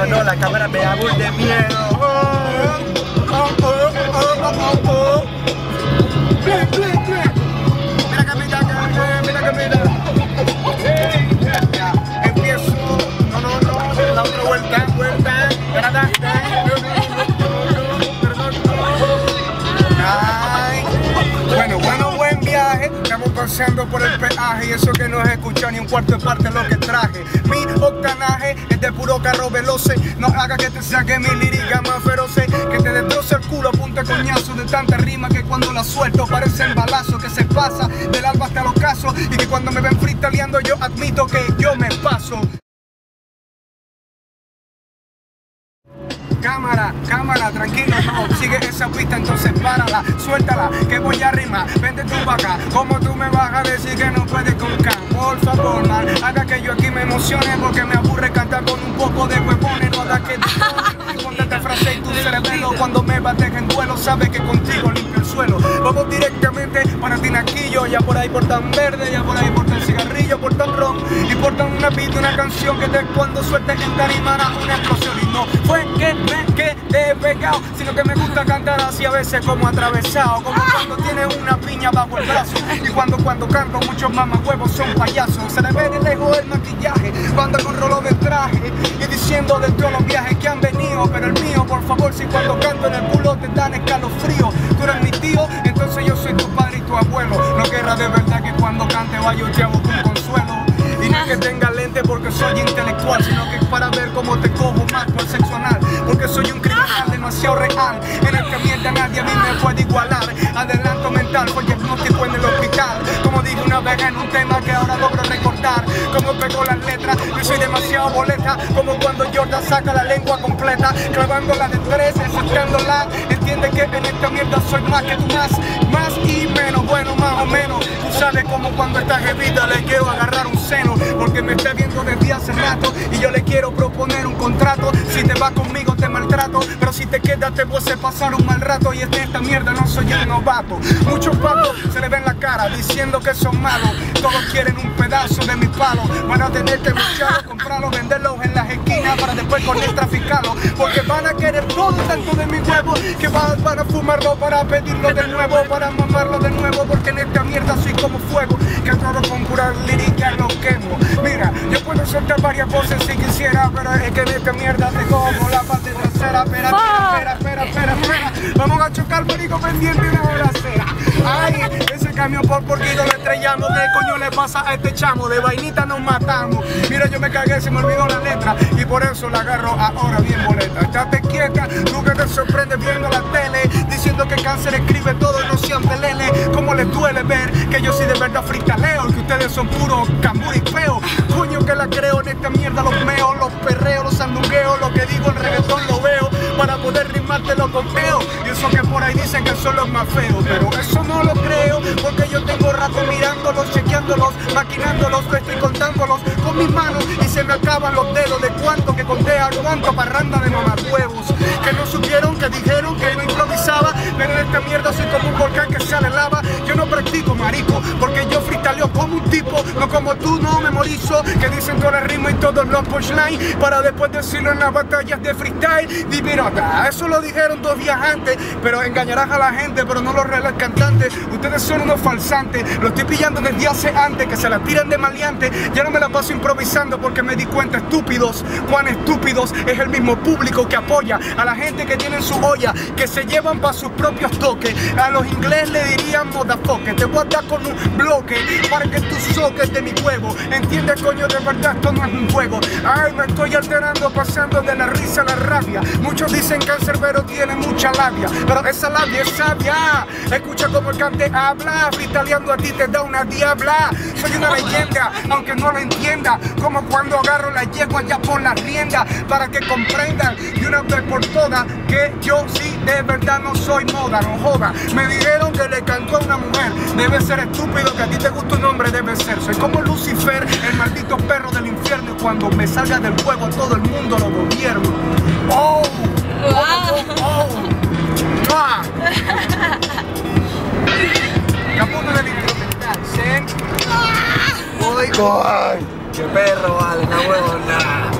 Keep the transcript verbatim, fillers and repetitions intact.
no, no, la cámara me da muy de miedo. Oh, oh, oh, oh, oh, oh. Blin, blin, blin. Mira que mira, mira que mira. Hey, ya, empiezo. No, no, no, la otra vuelta, vuelta. Espérate, bueno, bueno, buen viaje. Estamos paseando por el peaje y eso que no he escuchado ni un cuarto de parte de lo que traje. Mi octanaje es de puro carro veloce. No haga que te saque mi lírica más feroce, que te destroce el culo a punta coñazo de tanta rima que cuando la suelto parecen balazos, que se pasa del alba hasta los casos y que cuando me ven freestyleando yo admito que yo me paso. Cámara, cámara, tranquilo, no, sigue esa pista, entonces párala, suéltala, que voy a rimar, vente tú pa' acá, como tú me vas a decir que no puedes con K, por favor, man, haga que yo aquí me emocione, porque me aburre cantar con un poco de huevones, no haga que tú, ponte esta frase y tu cerebelo, cuando me bates en duelo, sabes que contigo limpio el suelo, vamos directamente para Tinaquillo, ya por ahí por tan verde, ya por ahí por tan cigarrillo, por tan ron, y por tan una beat, una canción que te cuando sueltes en tarima una explosión, y no fue que que te he pegado, sino que me gusta cantar así a veces como atravesado, como cuando tienes una piña bajo el brazo y cuando cuando canto muchos mamahuevos son payasos, se le ve de lejos el maquillaje, banda con rolo de traje y diciendo de todos los viajes que han venido, pero el mío, por favor, si cuando canto en el culo te dan escalofrío, tú eres mi tío, entonces yo soy tu padre y tu abuelo, no querrá de verdad que cuando cante vaya yo te hago un consuelo. Y no es que tenga lente porque soy intelectual, sino que es para ver cómo te cojo más por sexo anal, porque soy un criminal demasiado real, en el que miente nadie a mí me puede igualar. Adelanto mental, fue diagnóstico en el hospital, como dije una vez en un tema que ahora logro recordar, como pego las letras, yo soy demasiado boleta, como cuando Jordan saca la lengua completa, clavándola de tres, ensacándola, entiende que en esta mierda soy más que tú, más, más y menos, bueno, más o menos, tú sabes como cuando esta jevita le quiero agarrar un seno, porque me está viendo desde hace rato y yo le quiero proponer un contrato, si te vas conmigo te maltrato, pero si te quedas te voy a hacer pasar un mal rato y en esta mierda no soy el novato. Muchos patos se le ven la cara diciendo que son malos, todos quieren un pedazo de mi palo, van a tener que lucharlo, comprarlo, venderlos en las esquinas para después con él traficarlo, porque van a querer todo tanto de mi huevo que van, van a fumarlo para pedirlo de nuevo, para mamarlo de nuevo, porque en esta mierda soy como fuego, que todo con pura lírica lo quemo. Mira, yo puedo soltar varias voces si quisiera, pero es que en esta mierda te como la parte trasera. Espera, espera, espera, espera, espera, vamos a chocar, marico, pendiente de la acera. Ay, ese camión por porquito lo estrellamos. ¿Qué coño le pasa a este chamo? De vainita nos matamos. Mira, yo me cagué, se me olvidó la letra y por eso la agarro ahora bien boleta. Estate quieta, tú que te sorprendes viendo la tele, diciendo que Cáncer escribe todo y no sean pelele. Cómo les duele ver que yo sí de verdad freestaleo y que ustedes son puros cambur y feo. Coño que la creo en esta mierda, los meo, los perreos, los sandungueos, lo que digo el reggaetón lo veo, para poder rimarte lo conteo. Y eso que por ahí dicen que son los más feos, pero eso no lo creo, porque yo tengo rato mirándolos, chequeándolos, maquinándolos, estoy contándolos con mis manos y se me acaban los dedos de cuánto que conté a cuánto parranda de mamahuevos, que no supieron, que dijeron que no improvisaba, pero en esta mierda soy como un volcán que sale lava. Yo no practico, marico, porque yo freestaleo como un tipo, no como tú, no memorizo, que dicen todo el ritmo y todos los punchlines, para después decirlo en las batallas de freestyle. Divinota, eso lo dijeron dos días antes, pero engañarás a la gente, pero no los reales cantantes. Ustedes son unos falsantes, lo estoy pillando desde hace antes, que se la tiran de maleante. Ya no me la paso improvisando porque me di cuenta, estúpidos, cuán estúpidos es el mismo público que apoya a la gente que tiene en su olla, que se llevan para sus propios toques. A los inglés le dirían motherfucker, te voy a dar con un bloque para que tú soques de mi huevo. ¿Entiendes, coño? De verdad esto no es un juego. Ay, me estoy alterando, pasando de la risa a la rabia. Muchos dicen Cáncer, pero tiene mucha labia, pero esa labia es sabia. Escucha como el cante habla, freestyleando a ti te da una diabla. Soy una leyenda, aunque no lo entienda, como cuando agarro la yegua ya por las riendas, para que comprendan de una vez por todas que yo sí de verdad no soy moda, no joda. Me dijeron que le cantó a una mujer, debe ser estúpido, que a ti te gusta un hombre, debe ser. Soy como Lucifer, el maldito perro del infierno, y cuando me salga del fuego todo el mundo lo gobierno. ¡Oh! ¡Oh! ¡Oh! ¡Ah! Caputo del instrumental, ¿sí? ¡Ay! ¡Qué perro, vale! ¡No huevo, nada!